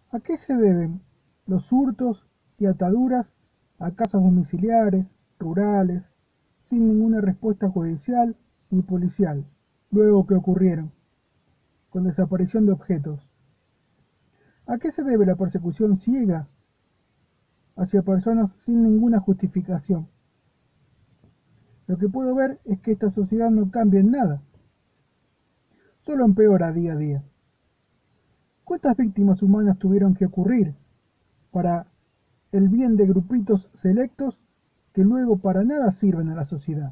¿A qué se deben los hurtos y ataduras a casas domiciliares, rurales, sin ninguna respuesta judicial ni policial, luego que ocurrieron, con desaparición de objetos? ¿A qué se debe la persecución ciega hacia personas sin ninguna justificación? Lo que puedo ver es que esta sociedad no cambia en nada, solo empeora día a día. ¿Cuántas víctimas humanas tuvieron que ocurrir para el bien de grupitos selectos que luego para nada sirven a la sociedad?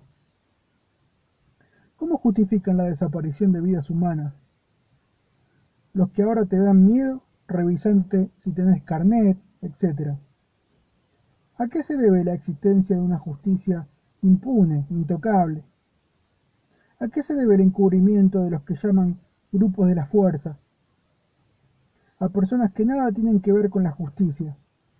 ¿Cómo justifican la desaparición de vidas humanas? Los que ahora te dan miedo revisándote si tenés carnet, etc. ¿A qué se debe la existencia de una justicia impune, intocable? ¿A qué se debe el encubrimiento de los que llaman grupos de la fuerza? A personas que nada tienen que ver con la justicia.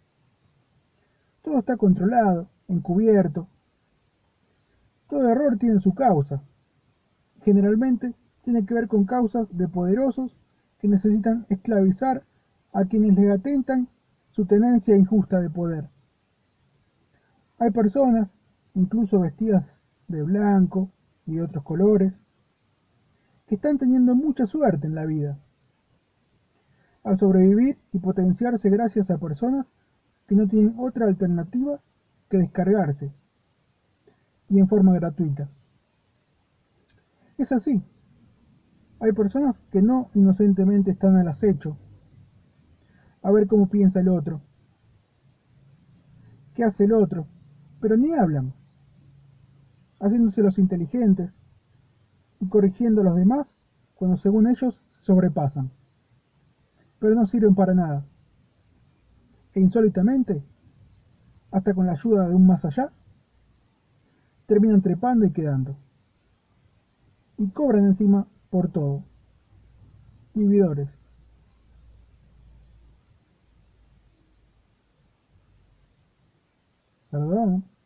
Todo está controlado, encubierto. Todo error tiene su causa. Generalmente tiene que ver con causas de poderosos que necesitan esclavizar a quienes les atentan su tenencia injusta de poder. Hay personas, incluso vestidas de blanco y de otros colores, que están teniendo mucha suerte en la vida, al sobrevivir y potenciarse gracias a personas que no tienen otra alternativa que descargarse, y en forma gratuita. Es así. Hay personas que no inocentemente están al acecho, a ver cómo piensa el otro, qué hace el otro, pero ni hablan, haciéndose los inteligentes y corrigiendo a los demás cuando según ellos se sobrepasan, pero no sirven para nada. E insólitamente, hasta con la ayuda de un más allá, terminan trepando y quedando. Y cobran encima por todo. Vividores. Perdón.